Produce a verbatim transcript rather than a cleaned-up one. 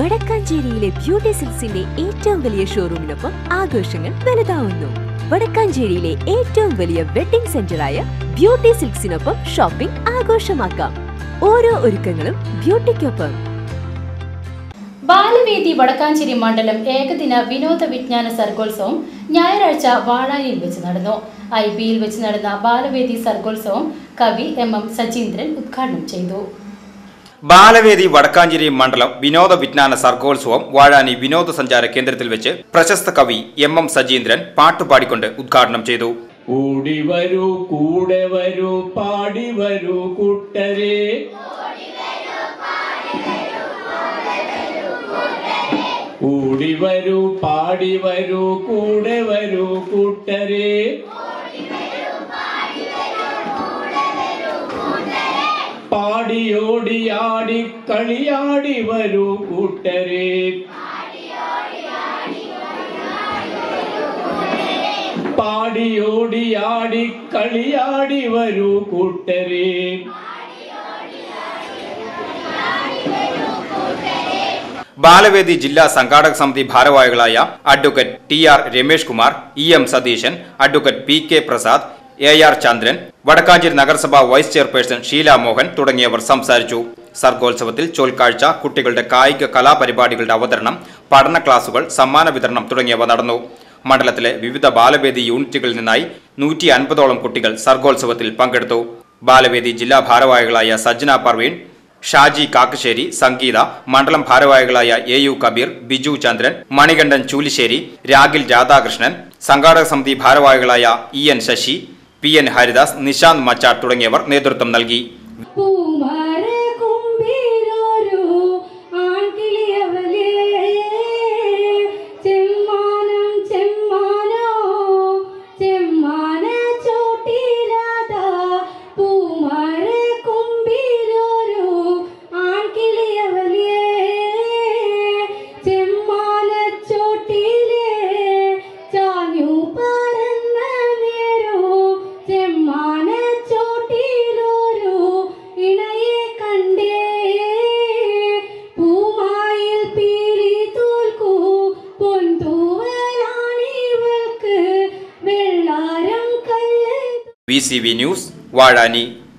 വടക്കാഞ്ചേരിയിലെ beauty സിൽക്സിന്റെ ഏറ്റവും വലിയ ഷോറൂമിനൊപ്പം ആഘോഷങ്ങൾ വലുതാവുന്നു. വടക്കാഞ്ചേരിയിലെ ഏറ്റവും വലിയ വെഡിംഗ് സെന്ററായ ബ്യൂട്ടി സിൽക്സിനൊപ്പം ഷോപ്പിംഗ് ആഘോഷമാക്കാം. ഓരോ ഒരുക്കങ്ങളും ബ്യൂട്ടിക്കൊപ്പം. ബാലവേദി വടക്കാഞ്ചേരി മണ്ഡലം ഏകദിന വിനോദ വിജ്ഞാന സർഗോത്സവം ഞായറാഴ്ച വാഴാനിയിൽ വെച്ച് നടന്നു. ഐ ബിയിൽ വെച്ച് നടന്ന ബാലവേദി സർഗോത്സവം കവി എം എം സജീന്ദ്രൻ ഉദ്ഘാടനം ചെയ്തു. ബാലവേദി വടക്കാഞ്ചേരി മണ്ഡലം വിനോദ വിജ്ഞാന സർഗോത്സവം വാഴാനി വിനോദസഞ്ചാര കേന്ദ്രത്തിൽ വെച്ച് പ്രശസ്ത കവി എം എം സജീന്ദ്രൻ പാട്ടുപാടിക്കൊണ്ട് ഉദ്ഘാടനം ചെയ്തു. കൂടി വരൂ കൂടെ വരൂ പാടി വരൂ കൂട്ടരെ, കൂടി വരൂ പാടി വരൂ കൂടെ വരൂ കൂട്ടരെ, പാടിയോടിയാടി കളിയാടി വരൂ കൂട്ടരെ, പാടിയോടിയാടി കളിയാടി വരൂ കൂട്ടരെ. ബാലവേദി ജില്ലാ സംഘാടക സമിതി ഭാരവാഹികളായ advocate T R Ramesh Kumar, E M Satheesan, advocate P K Prasad, A R Chandran, Vadakkanchery നഗരസഭ വൈസ് ചെയർപേഴ്സൺ ഷീല മോഹൻ തുടങ്ങിയവർ സംസാരിച്ചു. സർഗോത്സവത്തിൽ ചോൽക്കാഴ്ച, കുട്ടികളുടെ കായിക കലാപരിപാടികളുടെ അവതരണം, പഠന ക്ലാസുകൾ, സമ്മാന വിതരണം തുടങ്ങിയവ നടന്നു. മണ്ഡലത്തിലെ വിവിധ ബാലവേദി യൂണിറ്റുകളിൽ നിന്നായി നൂറ്റി അൻപതോളം കുട്ടികൾ സർഗോത്സവത്തിൽ പങ്കെടുത്തു. ബാലവേദി ജില്ലാ ഭാരവാഹികളായ സജ്ന പർവീൺ, ഷാജി കാക്കശ്ശേരി, സംഗീത, മണ്ഡലം ഭാരവാഹികളായ എ യു കബീർ, ബിജു ചന്ദ്രൻ, മണികണ്ഠൻ ചൂലിശ്ശേരി, രാഗിൽ രാധാകൃഷ്ണൻ, സംഘാടക സമിതി ഭാരവാഹികളായ E N Sasi, P N Haridas, Nishanth Machar തുടങ്ങിയവർ നേതൃത്വം നൽകി. V C V news Vazhani.